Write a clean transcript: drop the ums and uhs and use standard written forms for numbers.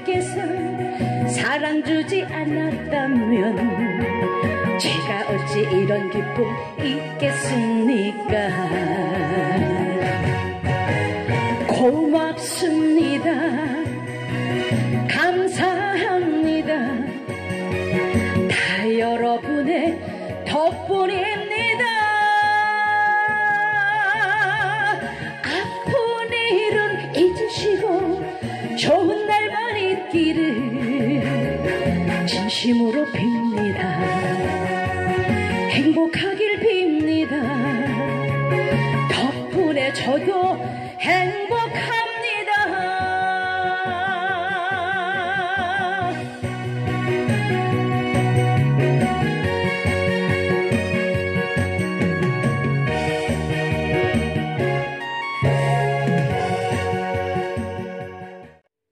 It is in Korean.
주님께서 사랑 주지 않았다면 제가 어찌 이런 기쁨 있겠습니까? 고맙습니다. 감사합니다. 다 여러분의 덕분입니다. 아픈 일은 잊으시고 좋은 날만 있기를 진심으로 빕니다. 행복하길 빕니다. 덕분에 저도 행복합니다.